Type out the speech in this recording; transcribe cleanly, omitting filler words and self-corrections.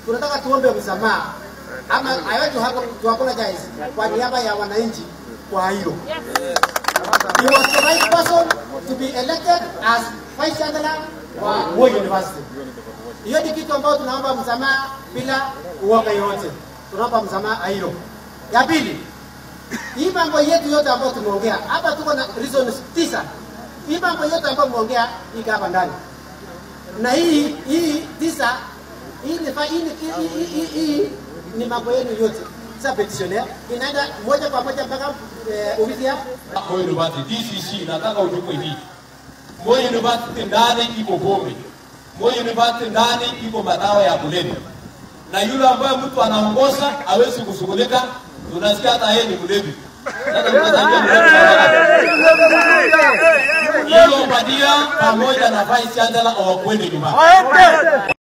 tunataka tuombe msamaha ama I want to apologize kwa niaba ya wananchi kwa hilo. He was the right person to be elected as Vice Chancellor wa Moi University. Hiyo ni kitu ambacho tunaomba msamaha bila uoga yote. Tunaomba msamaha hilo. Ya pili, hii mambo yetu yote ambayo tumeongea, hapa tuko na reasons 9. Hii mambo yote ambayo tumeongea iko hapa ndani. Na hii 9 hii ni mambo yenu yote. Sasa petitioner inaenda moja kwa moja mpaka ofisi ya Moi University DCC. Nataka uchukue hii. Moi University ndani iko pombe. Moi University ndani iko madawa ya kulevya. Na yule ambaye mtu anaongoza hawezi kushughulika, tunasikia hata yeye ni mlevi. Hiyo Badia pamoja na Vice Chancellor hawakwenda nyumbani.